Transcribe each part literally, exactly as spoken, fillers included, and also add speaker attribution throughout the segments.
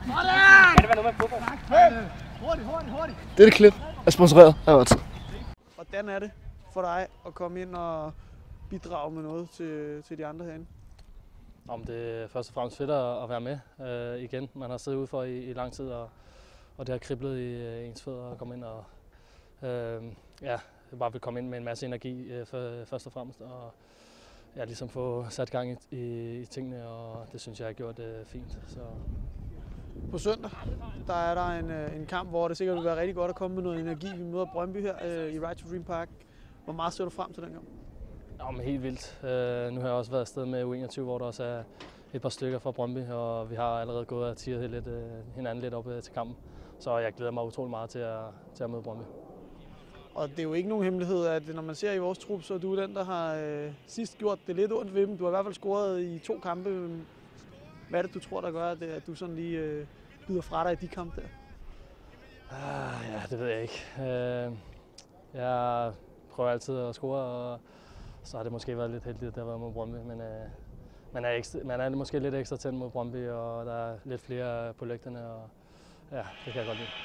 Speaker 1: Dette klip er sponsoreret af Odds.
Speaker 2: Hvordan er det for dig at komme ind og bidrage med noget til, til de andre herinde?
Speaker 3: Om det er først og fremmest fedt at være med øh, igen. Man har siddet ude for i, i lang tid, og, og det har kriblet i øh, ens fødder at komme ind og øh, ja, bare vil komme ind med en masse energi øh, for, først og fremmest. Og ja, ligesom få sat gang i, i, i tingene, og det synes jeg har gjort øh, fint. Så.
Speaker 2: På søndag, der er der en, en kamp, hvor det sikkert vil være rigtig godt at komme med noget energi. Vi møder Brøndby her øh, i Ride to Dream Park. Hvor meget ser du frem til den kamp?
Speaker 3: Ja, men helt vildt. Øh, nu har jeg også været afsted med U enogtyve, hvor der også er et par stykker fra Brøndby, og vi har allerede gået og tiret lidt, øh, hinanden lidt op øh, til kampen. Så jeg glæder mig utrolig meget til at, til at møde Brøndby.
Speaker 2: Og det er jo ikke nogen hemmelighed, at når man ser i vores trup, så er du den, der har øh, sidst gjort det lidt ondt ved dem. Du har i hvert fald scoret i to kampe. Hvad er det, du tror, der gør, at, at du sådan lige øh, byder fra dig i de kampe der?
Speaker 3: Ah, ja, det ved jeg ikke. Øh, jeg prøver altid at score, og så har det måske været lidt heldigt, at det har været mod Brøndby. Men øh, man, er ekstra, man er måske lidt ekstra tændt mod Brøndby, og der er lidt flere på lægterne, og ja, det kan jeg godt lide.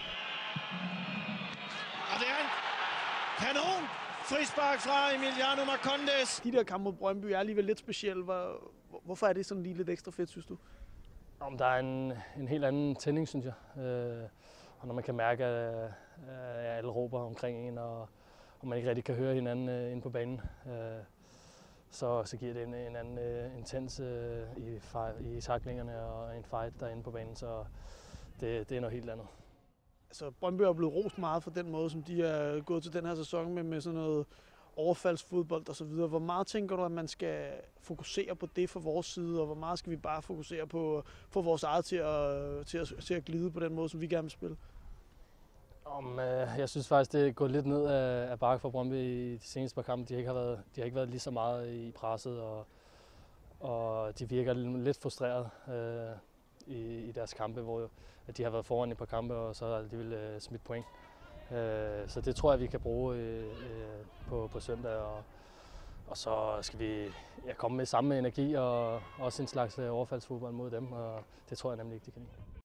Speaker 4: Og det er en kanon frispark fra Emiliano Marcondes.
Speaker 2: De der kampe mod Brøndby er alligevel lidt specielle. Hvor, hvorfor er det sådan lige lidt ekstra fedt, synes du?
Speaker 3: Om der er en, en helt anden tænding, synes jeg. Øh, og når man kan mærke, at, at alle råber omkring en, og, og man ikke rigtig kan høre hinanden uh, inde på banen, uh, så, så giver det en, en anden uh, intens uh, i, i taklingerne og en fight derinde på banen. Så det, det er noget helt andet.
Speaker 2: Altså, Brøndby er blevet rost meget for den måde, som de er gået til den her sæson med, med sådan noget overfaldsfodbold og så videre. Hvor meget tænker du, at man skal fokusere på det fra vores side, og hvor meget skal vi bare fokusere på få vores eget til at, til, at, til at glide på den måde, som vi gerne vil spille?
Speaker 3: Om, øh, jeg synes faktisk, det er gået lidt ned af, af bakke for Brøndby i de seneste par kampe. De har ikke, har været, de har ikke været lige så meget i presset, og, og de virker lidt frustreret øh, i, i deres kampe, hvor at de har været foran i et par kampe, og så har de alligevel øh, smidt point. Øh, så det tror jeg, vi kan bruge øh, øh, på, på søndag, og, og så skal vi ja, komme med samme energi og også en slags overfaldsfodbold mod dem, og det tror jeg nemlig ikke, de kan lide.